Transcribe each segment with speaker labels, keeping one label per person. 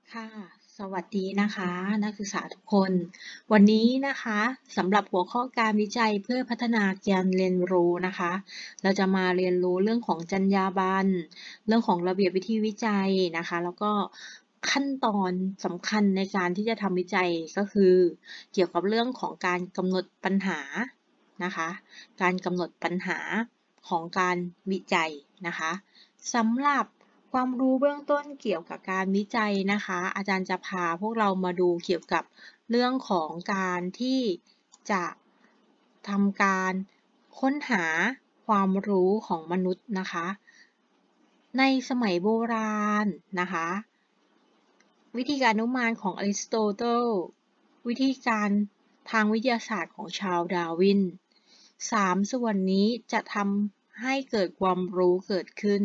Speaker 1: ค่ะสวัสดีนะคะนักศึกษาทุกคนวันนี้นะคะสำหรับหัวข้อการวิจัยเพื่อพัฒนาการเรียนรู้นะคะเราจะมาเรียนรู้เรื่องของจรรยาบรรณเรื่องของระเบียบวิธีวิจัยนะคะแล้วก็ขั้นตอนสำคัญในการที่จะทำวิจัยก็คือเกี่ยวกับเรื่องของการกำหนดปัญหานะคะการกำหนดปัญหาของการวิจัยนะคะสำหรับความรู้เบื้องต้นเกี่ยวกับการวิจัยนะคะอาจารย์จะพาพวกเรามาดูเกี่ยวกับเรื่องของการที่จะทำการค้นหาความรู้ของมนุษย์นะคะในสมัยโบราณนะคะวิธีการอนุมานของอริสโตเติลวิธีการทางวิทยาศาสตร์ของชาร์ลส์ดาร์วิน3ส่วนนี้จะทำให้เกิดความรู้เกิดขึ้น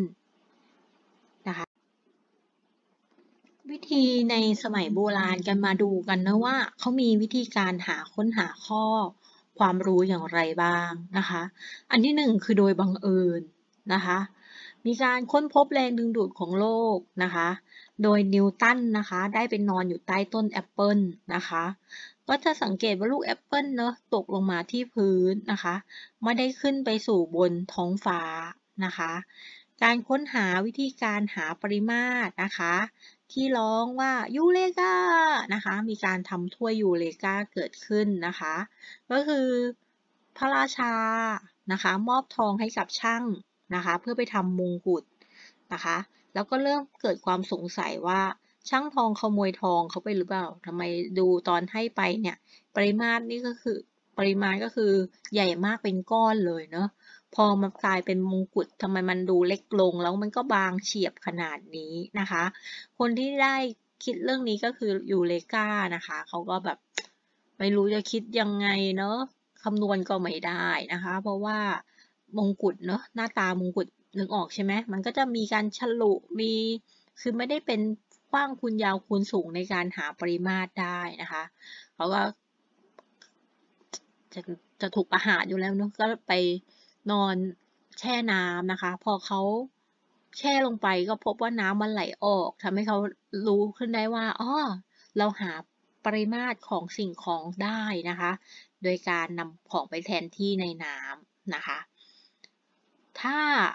Speaker 1: วิธีในสมัยโบราณกันมาดูกันนะว่าเขามีวิธีการค้นหาข้อความรู้อย่างไรบ้างนะคะอันที่หนึ่งคือโดยบังเอิญนะคะมีการค้นพบแรงดึงดูดของโลกนะคะโดยนิวตันนะคะได้ไปนอนอยู่ใต้ต้นแอปเปิลนะคะก็จะสังเกตว่าลูกแอปเปิลเนอะตกลงมาที่พื้นนะคะไม่ได้ขึ้นไปสู่บนท้องฟ้านะคะการค้นหาวิธีการหาปริมาตรนะคะที่ร้องว่ายูเลกานะคะมีการทำถ้วยยูเลกาเกิดขึ้นนะคะก็คือพระราชานะคะมอบทองให้กับช่างนะคะเพื่อไปทำมงกุฎนะคะแล้วก็เริ่มเกิดความสงสัยว่าช่างทองขโมยทองเขาไปหรือเปล่าทำไมดูตอนให้ไปเนี่ยปริมาตรนี่ก็คือปริมาณก็คือใหญ่มากเป็นก้อนเลยเนาะ พอมากลายเป็นมงกุฎทำไมมันดูเล็กลงแล้วมันก็บางเฉียบขนาดนี้นะคะคนที่ได้คิดเรื่องนี้ก็คือยูเรกานะคะเขาก็แบบไม่รู้จะคิดยังไงเนาะคำนวณก็ไม่ได้นะคะเพราะว่ามงกุฎเนาะหน้าตามงกุฎนึกออกใช่ไหมมันก็จะมีการฉลุมีคือไม่ได้เป็นกว้างคูณยาวคูณสูงในการหาปริมาตรได้นะคะเขาก็ จะจะถูกประหารอยู่แล้วเนอะก็ไปนอนแช่น้ำนะคะพอเขาแช่ลงไปก็พบว่าน้ำมันไหลออกทำให้เขารู้ขึ้นได้ว่าอ๋อเราหาปริมาตรของสิ่งของได้นะคะโดยการนำของไปแทนที่ในน้ำนะคะถ้า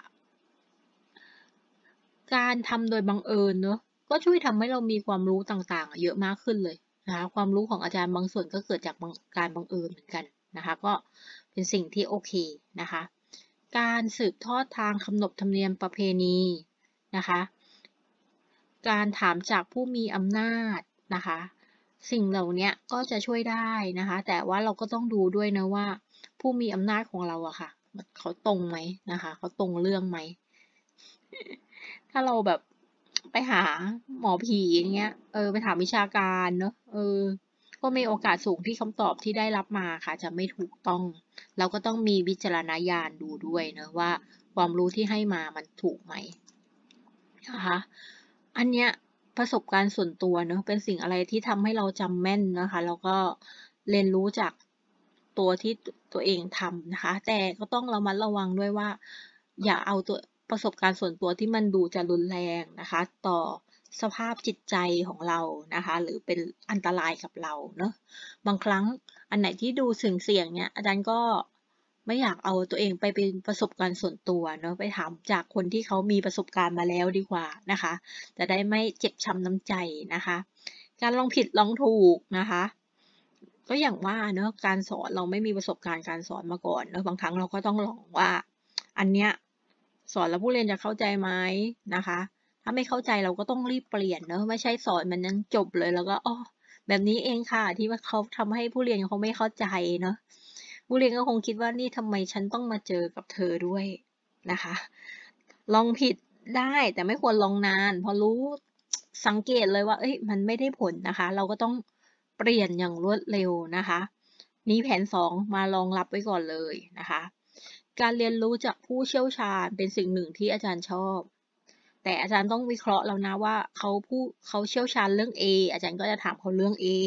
Speaker 1: การทำโดยบังเอิญเนอะก็ช่วยทำให้เรามีความรู้ต่างๆเยอะมากขึ้นเลยนะคะความรู้ของอาจารย์บางส่วนก็เกิดจากการบังเอิญเหมือนกันนะคะก็เป็นสิ่งที่โอเคนะคะการสืบทอดทางขนบธรรมเนียมประเพณีนะคะการถามจากผู้มีอำนาจนะคะสิ่งเหล่านี้ก็จะช่วยได้นะคะแต่ว่าเราก็ต้องดูด้วยนะว่าผู้มีอำนาจของเราอะค่ะเขาตรงไหมนะคะเขาตรงเรื่องไหม ถ้าเราแบบไปหาหมอผีอย่างเงี้ยไปถามวิชาการเนอะก็มีโอกาสสูงที่คำตอบที่ได้รับมาค่ะจะไม่ถูกต้องเราก็ต้องมีวิจารณญาณดูด้วยเนอะว่าความรู้ที่ให้มามันถูกไหมนะคะอันเนี้ยประสบการณ์ส่วนตัวเนอะเป็นสิ่งอะไรที่ทำให้เราจำแม่นนะคะแล้วก็เรียนรู้จากตัวที่ตัวเองทำนะคะแต่ก็ต้องระมัดระวังด้วยว่าอย่าเอาตัวประสบการณ์ส่วนตัวที่มันดูจะรุนแรงนะคะต่อสภาพจิตใจของเรานะคะหรือเป็นอันตรายกับเราเนอะบางครั้งอันไหนที่ดูเสี่ยงๆเนี่ยอาจารย์ก็ไม่อยากเอาตัวเองไปเป็นประสบการณ์ส่วนตัวเนอะไปถามจากคนที่เขามีประสบการณ์มาแล้วดีกว่านะคะจะได้ไม่เจ็บช้ำน้ำใจนะคะการลองผิดลองถูกนะคะก็อย่างว่าเนอะการสอนเราไม่มีประสบการณ์การสอนมาก่อนเนอะบางครั้งเราก็ต้องลองว่าอันเนี้ยสอนแล้วผู้เรียนจะเข้าใจไหมนะคะถ้าไม่เข้าใจเราก็ต้องรีบเปลี่ยนเนอะไม่ใช่สอนมันนั้นจบเลยแล้วก็อ๋อแบบนี้เองค่ะที่ว่าเขาทำให้ผู้เรียนเขาไม่เข้าใจเนอะ ผู้เรียนก็คงคิดว่านี่ทำไมฉันต้องมาเจอกับเธอด้วยนะคะลองผิดได้แต่ไม่ควรลองนานพอรู้สังเกตเลยว่าเอ้ยมันไม่ได้ผลนะคะเราก็ต้องเปลี่ยนอย่างรวดเร็วนะคะมีแผน2มารองรับไว้ก่อนเลยนะคะการเรียนรู้จากผู้เชี่ยวชาญเป็นสิ่งหนึ่งที่อาจารย์ชอบแต่อาจารย์ต้องวิเคราะห์แล้วนะว่าเขาเชี่ยวชาญเรื่อง A อาจารย์ก็จะถามเขาเรื่อง A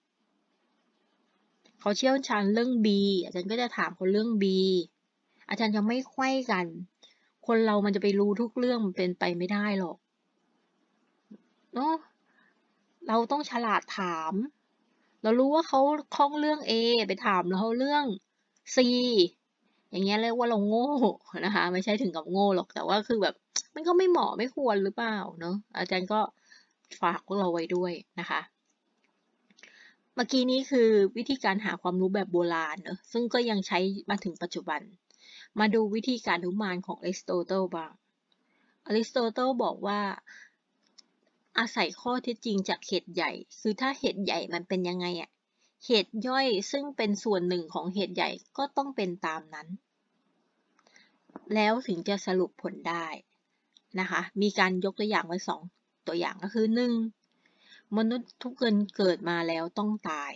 Speaker 1: เขาเชี่ยวชาญเรื่อง B อาจารย์ก็จะถามเขาเรื่อง B อาจารย์จะไม่ไขว้กัน คนเรามันจะไปรู้ทุกเรื่องมันเป็นไปไม่ได้หรอกเนาะเราต้องฉลาดถาม เรารู้ว่าเขาคล่องเรื่อง A ไปถามเขาเรื่อง C อย่างเงี้ยเรียกว่าเราโง่นะคะ ไม่ใช่ถึงกับโง่หรอก แต่ว่าคือแบบ มันก็ไม่เหมาะไม่ควรหรือเปล่าเนาะ อาจารย์ก็ฝากพวกเราไว้ด้วยนะคะ เมื่อกี้นี้คือวิธีการหาความรู้แบบโบราณเนอะซึ่งก็ยังใช้มาถึงปัจจุบัน มาดูวิธีการอนุมานของอริสโตเติลบ้าง อริสโตเติลบอกว่า อาศัยข้อเท็จจริงจากเหตุใหญ่ คือถ้าเหตุใหญ่มันเป็นยังไงอะเหตุย่อยซึ่งเป็นส่วนหนึ่งของเหตุใหญ่ก็ต้องเป็นตามนั้น แล้วถึงจะสรุปผลได้นะคะ มีการยกตัวอย่างไว้2 ตัวอย่างก็คือ 1. มนุษย์ทุกคนเกิดมาแล้วต้องตาย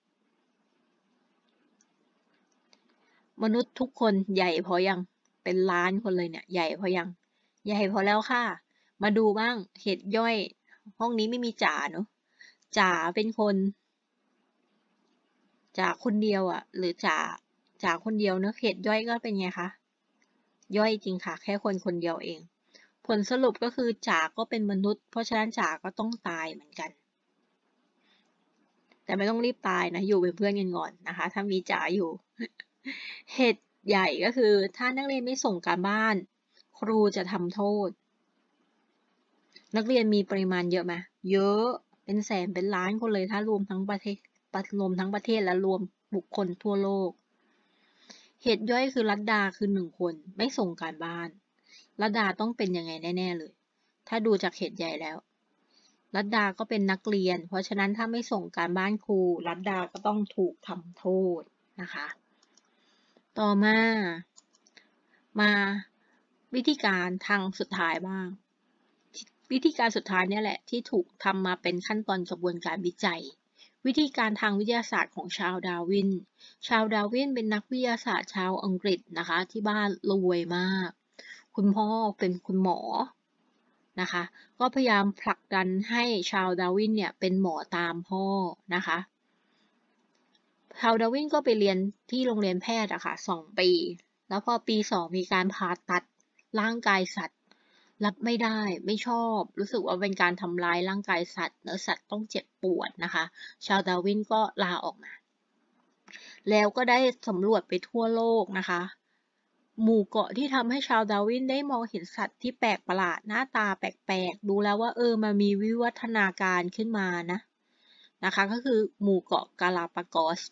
Speaker 1: มนุษย์ทุกคนใหญ่พอยัง เป็นล้านคนเลยเนี่ย ใหญ่พอยัง ใหญ่พอแล้วค่ะ มาดูบ้างเหตุย่อย ห้องนี้ไม่มีจ๋าเนอะจ๋าเป็นคนจ๋าคนเดียวอ่ะ หรือจ๋าคนเดียวเนอะเหตุย่อยก็เป็นไงคะ ย่อยจริงค่ะ แค่คนคนเดียวเอง ผลสรุปก็คือจ๋าก็เป็นมนุษย์ เพราะฉะนั้นจ๋าก็ต้องตายเหมือนกัน แต่ไม่ต้องรีบตายนะ อยู่เป็นเพื่อนกันก่อนนะคะ ถ้ามีจ๋าอยู่ เหตุใหญ่ก็คือถ้านักเรียนไม่ส่งการบ้าน ครูจะทำโทษ นักเรียนมีปริมาณเยอะไหมเยอะเป็นแสนเป็นล้านคนเลยถ้ารวมทั้งประเทศและรวมบุคคลทั่วโลก เหตุย่อยคือลัดดาคือ1 คนไม่ส่งการบ้านลัดดาต้องเป็นยังไงแน่ๆเลย ถ้าดูจากเหตุใหญ่แล้วลัดดาก็เป็นนักเรียน เพราะฉะนั้นถ้าไม่ส่งการบ้านครูลัดดาก็ต้องถูกทำโทษนะคะ ต่อมาวิธีการทางสุดท้ายบ้าง วิธีการสุดท้ายเนี่ยแหละที่ถูกทำมาเป็นขั้นตอนกระบวนการวิจัย วิธีการทางวิทยาศาสตร์ของชาวดาร์วิน ชาวดาร์วินเป็นนักวิทยาศาสตร์ชาวอังกฤษนะคะที่บ้านรวยมาก คุณพ่อเป็นคุณหมอนะคะก็พยายามผลักดันให้ชาวดาร์วินเนี่ยเป็นหมอตามพ่อนะคะชาวดาร์วินก็ไปเรียนที่โรงเรียนแพทย์อะค่ะ2 ปีแล้วพอปี 2มีการผ่าตัดร่างกายสัตว์รับไม่ได้ไม่ชอบรู้สึกว่าเป็นการทำร้ายร่างกายสัตว์เนื้อสัตว์ต้องเจ็บปวดนะคะชาวดาร์วินก็ลาออกมาแล้วก็ได้สำรวจไปทั่วโลกนะคะหมู่เกาะที่ทำให้ชาวดาร์วินได้มองเห็นสัตว์ที่แปลกประหลาดหน้าตาแปลกๆดูแล้วว่ามันมีวิวัฒนาการขึ้นมานะคะก็คือหมู่เกาะกาลาปากอส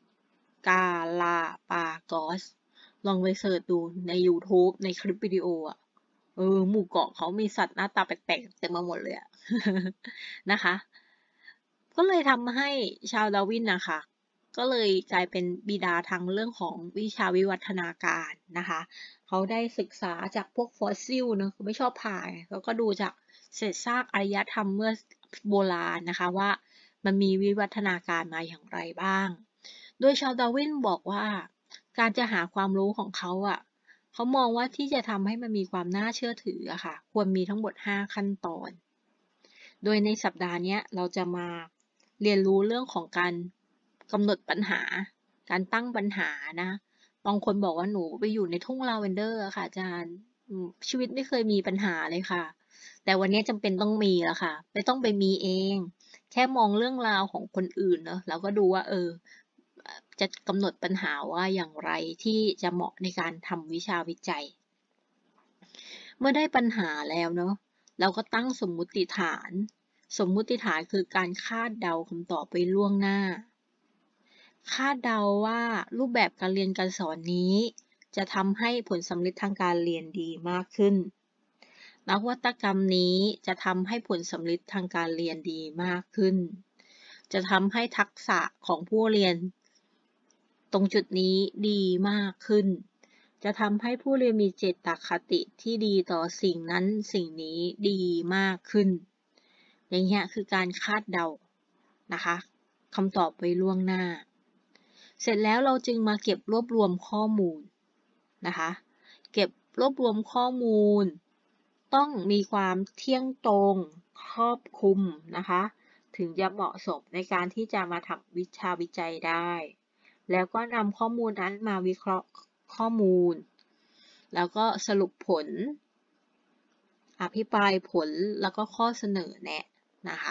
Speaker 1: ลองไปเสิร์ชดูใน YouTube ในคลิปวิดีโออ่ะหมู่เกาะเขามีสัตว์หน้าตาแปลกๆเต็มไปหมดเลยอะ นะคะก็เลยทำให้ชาวดาร์วินนะคะก็เลยกลายเป็นบิดาทางเรื่องของวิชาวิวัฒนาการนะคะเขาได้ศึกษาจากพวกฟอสซิลเนอะเขาไม่ชอบผ่าแล้วก็ดูจากเศษซากอารยธรรมเมื่อโบราณนะคะว่ามันมีวิวัฒนาการมาอย่างไรบ้างโดยชาวดาร์วินบอกว่าการจะหาความรู้ของเขาเขามองว่าที่จะทำให้มันมีความน่าเชื่อถือค่ะควรมีทั้งหมด5 ขั้นตอนโดยในสัปดาห์นี้เราจะมาเรียนรู้เรื่องของการกำหนดปัญหาการตั้งปัญหานะบางคนบอกว่าหนูไปอยู่ในทุ่งลาเวนเดอร์ค่ะอาจารย์ชีวิตไม่เคยมีปัญหาเลยค่ะแต่วันนี้จำเป็นต้องมีแล้วค่ะไม่ต้องไปมีเองแค่มองเรื่องราวของคนอื่นเนอะแล้วก็ดูว่าจะกำหนดปัญหาว่าอย่างไรที่จะเหมาะในการทำวิชาวิจัย เมื่อได้ปัญหาแล้วเนอะเราก็ตั้งสมมุติฐาน สมมุติฐานคือการคาดเดาคำตอบไปล่วงหน้า คาดเดาว่ารูปแบบการเรียนการสอนนี้ จะทำให้ผลสำเร็จทางการเรียนดีมากขึ้นนวัตกรรมนี้จะทำให้ผลสำเร็จทางการเรียนดีมากขึ้น จะทำให้ทักษะของผู้เรียน ตรงจุดนี้ดีมากขึ้น จะทำให้ผู้เรียนมีเจตคติที่ดีต่อสิ่งนั้นสิ่งนี้ดีมากขึ้น อย่างเงี้ยคือการคาดเดานะคะคำตอบไว้ล่วงหน้า เสร็จแล้วเราจึงมาเก็บรวบรวมข้อมูลนะคะเก็บรวบรวมข้อมูล ต้องมีความเที่ยงตรงครอบคลุมนะคะถึงจะเหมาะสมในการที่จะมาทำวิชาวิจัยได้แล้วก็นำข้อมูลนั้นมาวิเคราะห์ข้อมูลแล้วก็สรุปผลอภิปรายผลแล้วก็ข้อเสนอแนะนะคะ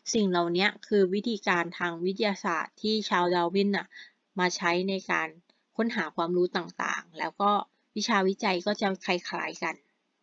Speaker 1: สิ่งเหล่านี้คือวิธีการทางวิทยาศาสตร์ที่ชาวดาร์วินน่ะมาใช้ในการค้นหาความรู้ต่างๆแล้วก็วิชาวิจัยก็จะคล้ายๆกัน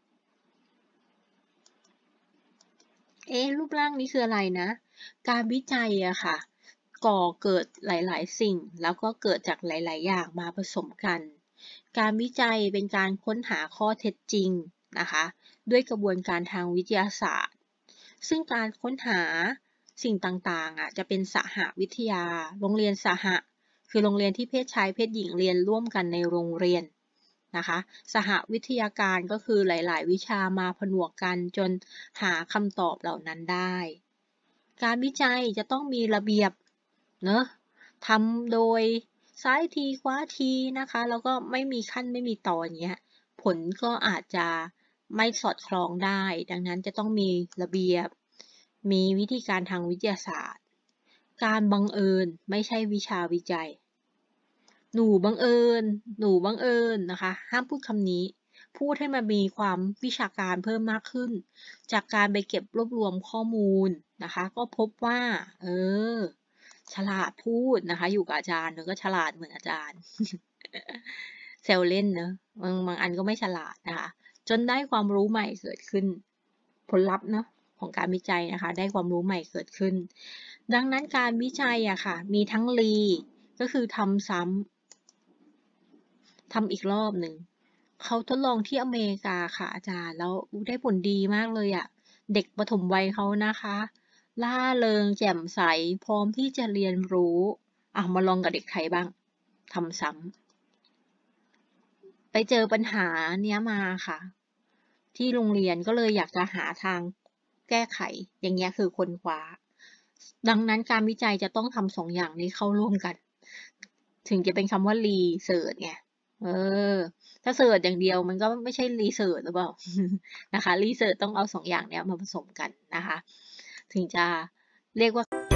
Speaker 1: รูปร่างนี้คืออะไรนะการวิจัยอะค่ะก่อเกิดหลายๆสิ่งแล้วก็เกิดจากหลายๆอย่างมาผสมกันการวิจัยเป็นการค้นหาข้อเท็จจริงนะคะด้วยกระบวนการทางวิทยาศาสตร์ซึ่งการค้นหาสิ่งต่างๆจะเป็นสหวิทยาโรงเรียนสหคือโรงเรียนที่เพศชายเพศหญิงเรียนร่วมกันในโรงเรียนนะคะสหวิทยาการก็คือหลายๆวิชามาผนวกกันจนหาคำตอบเหล่านั้นได้การวิจัยจะต้องมีระเบียบเนอะทำโดยซ้ายทีขวาทีนะคะแล้วก็ไม่มีขั้นไม่มีตอนเงี้ยผลก็อาจจะไม่สอดคล้องได้ดังนั้นจะต้องมีระเบียบมีวิธีการทางวิทยาศาสตร์การบังเอิญไม่ใช่วิชาวิจัยหนูบังเอิญนะคะห้ามพูดคำนี้พูดให้มันมีความวิชาการเพิ่มมากขึ้นจากการไปเก็บรวบรวมข้อมูลนะคะก็พบว่าฉลาดพูดนะคะอยู่กับอาจารย์ก็ฉลาดเหมือนอาจารย์ แซวเล่นเนอะบางอันก็ไม่ฉลาดนะคะจนได้ความรู้ใหม่เกิดขึ้นผลลัพธ์เนาะของการวิจัยนะคะได้ความรู้ใหม่เกิดขึ้นดังนั้นการวิจัยอะค่ะมีทั้งรีก็คือทำซ้ำทำอีกรอบหนึ่งเขาทดลองที่อเมริกาค่ะอาจารย์แล้วได้ผลดีมากเลยอะเด็กประถมวัยเขานะคะล่าเริงแจ่มใสพร้อมที่จะเรียนรู้มาลองกับเด็กไทยบ้างทำซ้ำไปเจอปัญหาเนี้ยมาค่ะที่โรงเรียนก็เลยอยากจะหาทางแก้ไขอย่างเงี้ยคือค้นคว้าดังนั้นการวิจัยจะต้องทำสองอย่างนี้เข้าร่วมกันถึงจะเป็นคำว่ารีเสิร์ชไงถ้าเสิร์ชอย่างเดียวมันก็ไม่ใช่รีเสิร์ชหรือเปล่า นะคะรีเสิร์ชต้องเอาสองอย่างเนี้ยมาผสมกันนะคะถึงจะเรียกว่า